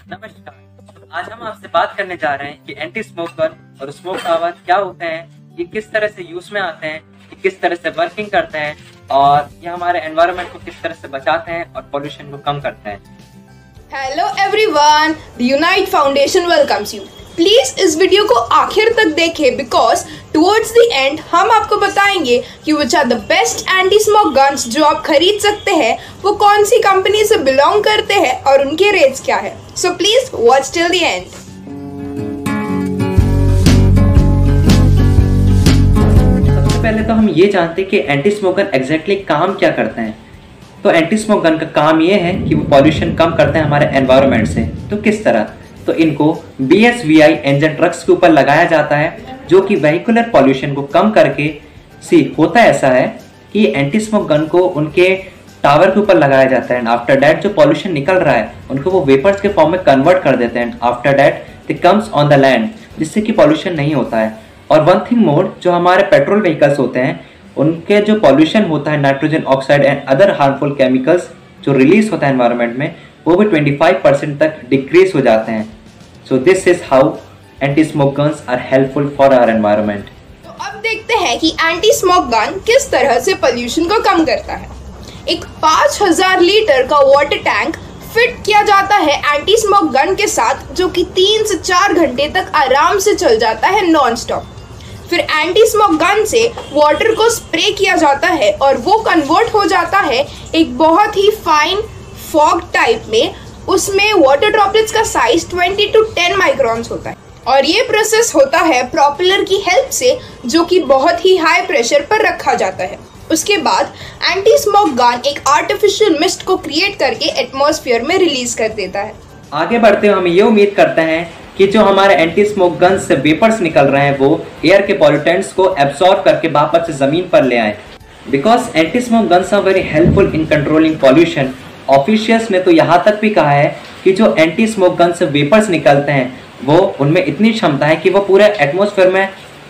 नमस्कार। आज हम आपसे बात करने जा रहे हैं कि एंटी स्मोक गन और स्मोक टावर क्या होते हैं, ये किस तरह से यूज में आते हैं, ये किस तरह से वर्किंग करते हैं और ये हमारे एनवायरनमेंट को किस तरह से बचाते हैं और पोल्यूशन को कम करते हैं। Hello everyone, the unite foundation welcomes you. Please इस वीडियो को आखिर तक देखें बिकॉज टुवर्ड्स द एंड हम आपको बताएंगे कि which are the best anti smoke guns जो आप खरीद सकते हैं, वो कौन सी कंपनी से बिलोंग करते हैं और उनके रेट्स क्या है। So please watch till the end. सबसे पहले तो हम ये जानते हैं कि एंटी स्मोक गन एग्जैक्टली काम क्या करते हैं। तो एंटी स्मोक गन का काम ये है कि वो पॉल्यूशन कम करते हैं हमारे एनवायरनमेंट से। तो किस तरह? तो इनको BSVI इंजन ट्रक्स के ऊपर लगाया जाता है जो कि वेहिकुलर पॉल्यूशन को कम करके होता ऐसा है कि एंटी स्मोक गन को उनके टावर के ऊपर लगाया जाता है एंड आफ्टर दैट जो पॉल्यूशन निकल रहा है उनको वो वेपर्स के फॉर्म में कन्वर्ट कर देते हैं। After that they comes on the land, जिससे कि पॉल्यूशन नहीं होता है। और वन थिंग मोर, जो हमारे पेट्रोल व्हीकल्स होते हैं उनके जो पॉल्यूशन होता है, nitrogen oxide and other harmful chemicals जो रिलीज होता है एनवायरनमेंट में, वो भी 25% तक डिक्रीज हो जाते हैं। So this is how anti smoke guns are helpful for our environment. तो अब देखते हैं कि एंटी स्मोक गन किस तरह से पोल्यूशन को कम करता है। एक 5000 लीटर का वाटर टैंक फिट किया जाता है एंटी स्मोक गन के साथ, जो कि 3 से 4 घंटे तक आराम से चल जाता है नॉन स्टॉप। फिर एंटी स्मोक गन से वाटर को स्प्रे किया जाता है और वो कन्वर्ट हो जाता है एक बहुत ही फाइन फॉग टाइप में। उसमें वाटर ड्रॉपलेट्स का साइज 20 to 10 माइक्रॉन्स होता है और ये प्रोसेस होता है प्रोपेलर की हेल्प से, जो कि बहुत ही हाई प्रेशर पर रखा जाता है। उसके बाद एंटी स्मोक गन एक आर्टिफिशियल मिस्ट को क्रिएट करके एटमॉस्फेयर में रिलीज कर देता है। आगे बढ़ते हुए हम ये उम्मीद करते हैं कि जो हमारे एंटी स्मोक गन से वेपर्स निकल रहे हैं वो एयर के पॉल्यूटेंट्स को एब्सॉर्ब करके वापस से जमीन पर ले आए। Because anti smoke guns are very helpful in controlling pollution. Officials ने तो यहाँ तक भी कहा है कि जो एंटी स्मोक गन से वेपर्स निकलते हैं वो उनमें इतनी क्षमता है कि वो पूरे एटमॉस्फेयर में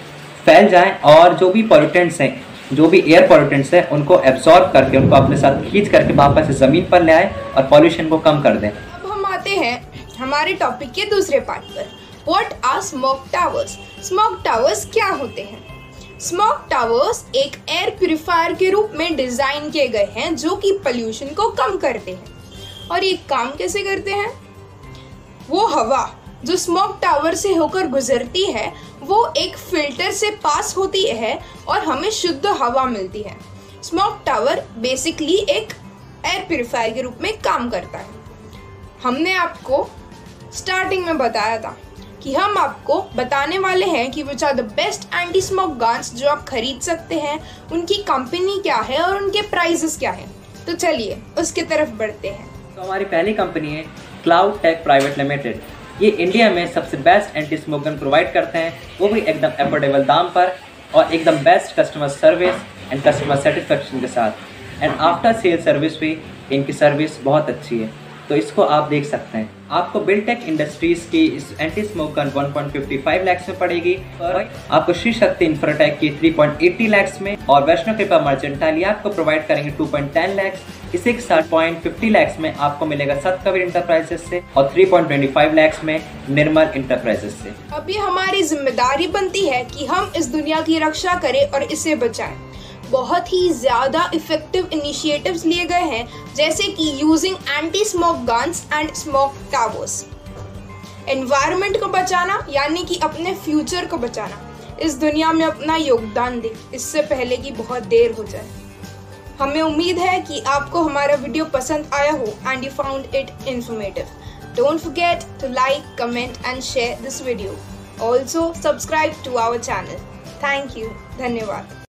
फैल जाएं और जो भी पॉल्यूटेंट्स हैं, जो भी एयर पॉल्यूटेंट्स हैं, उनको एब्सॉर्ब करके उनको अपने साथ खींच करके वापस से ज़मीन पर ले आए और पॉल्यूशन को कम कर दें। अब हम आते हैं हमारे टॉपिक के दूसरे पार्ट पर। What are smoke towers? Smoke towers क्या होते हैं? स्मोक टावर्स एक एयर प्यूरिफायर के रूप में डिजाइन किए गए हैं जो कि पोल्यूशन को कम करते हैं। और ये काम कैसे करते हैं? वो हवा जो स्मोक टावर से होकर गुजरती है वो एक फिल्टर से पास होती है और हमें शुद्ध हवा मिलती है। स्मोक टावर बेसिकली एक एयर प्यूरिफायर के रूप में काम करता है। हमने आपको स्टार्टिंग में बताया था कि हम आपको बताने वाले हैं कि which are the best anti smoke guns जो आप खरीद सकते हैं, उनकी कंपनी क्या है और उनके प्राइसेस क्या हैं। तो चलिए उसकी तरफ बढ़ते हैं। तो हमारी पहली कंपनी है क्लाउड टेक प्राइवेट लिमिटेड। ये इंडिया में सबसे best anti smoke gun provide करते हैं, वो भी एकदम अफोर्डेबल दाम पर और एकदम best customer service and customer satisfaction के साथ। एंड आफ्टर सेल सर्विस भी इनकी सर्विस बहुत अच्छी है, तो इसको आप देख सकते हैं। आपको बिल्टेक इंडस्ट्रीज की इस एंटी स्मोक गन 1.55 लाख में पड़ेगी और आपको श्री शक्ति इंफ्राटेक की 3.80 लाख में और वैष्णो कृपा मर्चेंटाइल आपको प्रोवाइड करेंगे 2.10 लाख। इसे 7.50 लाख में आपको मिलेगा सतकबीर इंटरप्राइजेस से और 3.25 लाख में निर्मल इंटरप्राइजेस से। अब ये हमारी जिम्मेदारी बनती है कि हम इस दुनिया की रक्षा करें और इसे बचाएं। बहुत ही ज़्यादा इफेक्टिव इनिशिएटिव्स लिए गए हैं, जैसे कि using anti smoke guns and smoke towers. Environment को बचाना यानी कि अपने फ्यूचर को बचाना। इस दुनिया में अपना योगदान दें इससे पहले कि बहुत देर हो जाए। हमें उम्मीद है कि आपको हमारा वीडियो पसंद आया हो and you found it informative. Don't forget to like, comment and share this video. Also subscribe to our channel. Thank you. धन्यवाद।